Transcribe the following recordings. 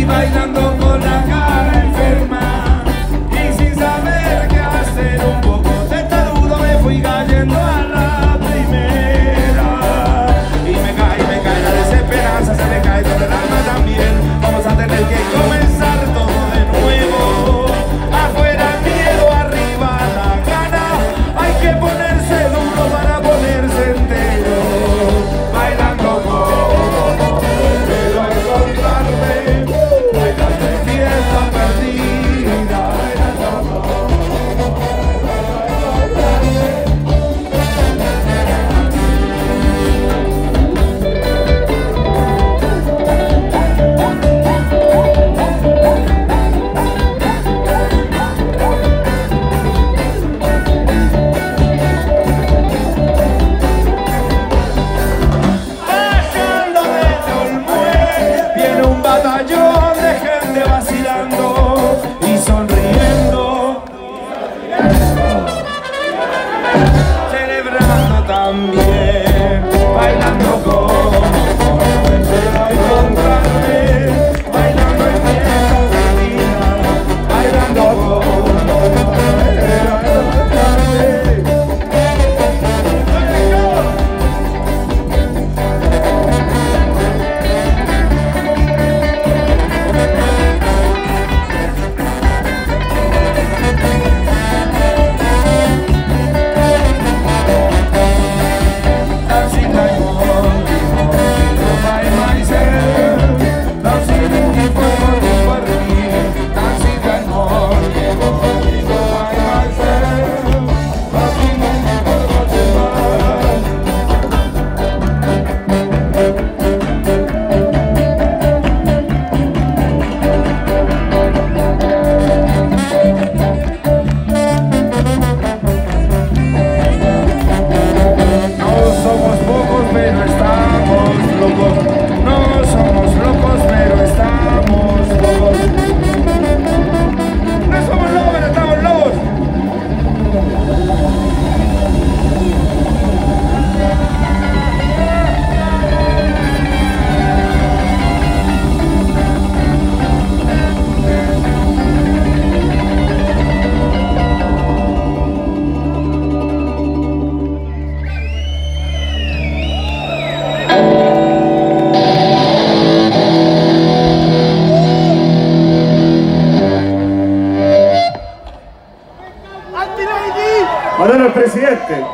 Mataron al presidente.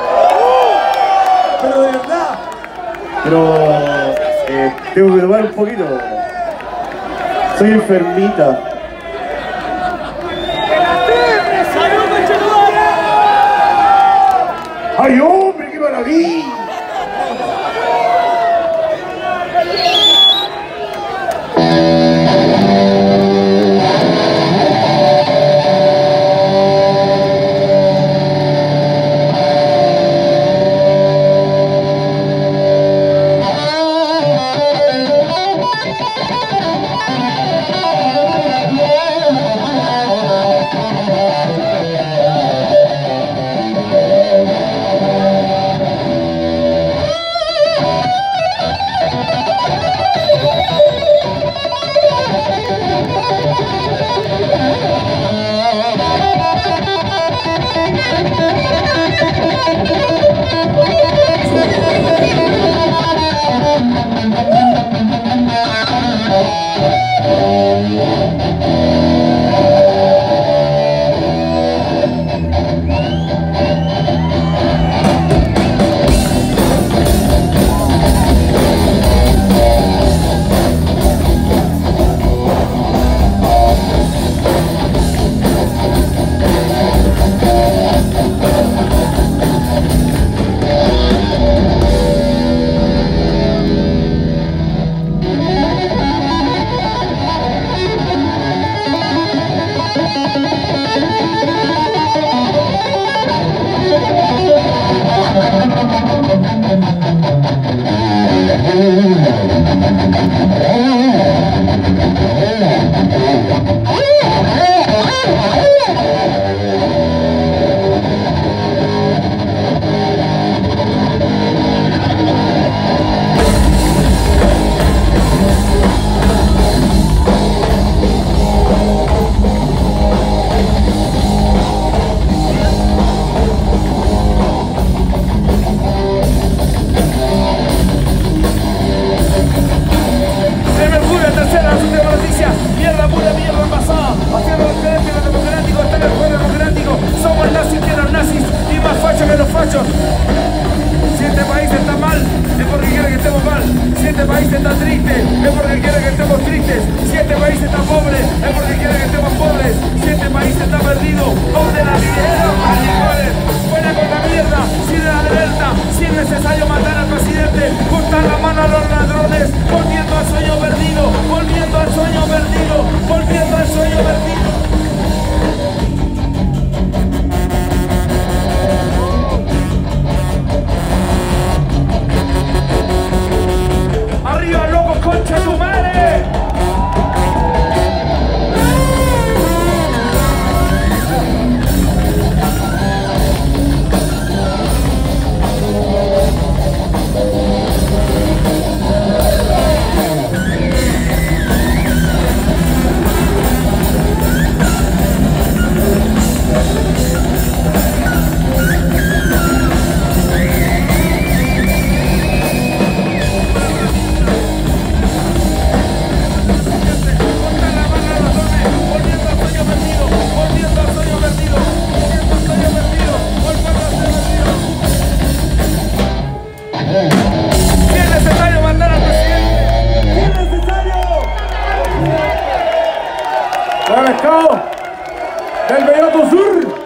Pero de verdad. Pero tengo que tomar un poquito. Soy enfermita. ¡Ay, hombre, qué maravilla! Mierda, su noticia, mierda pura, mierda envasada. Haciendo los democráticos, los democráticos, están en el juego democrático. Somos nazis que los nazis y más fachos que los fachos. Si este país está mal, es porque quiere que estemos mal. Si este país está triste, es porque quiere que estemos tristes. Si este país está pobre, es porque quiere que estemos pobres. Si este país está perdido, donde la dinero, maricones. Fuera con la mierda, sin la alerta. Si es necesario matar al presidente, cortar la mano a los ladrones. Volviendo al sueño perdido, volviendo al sueño perdido, volviendo al sueño perdido. ¡Arriba, locos, concha tu madre! Del Belloto Sur.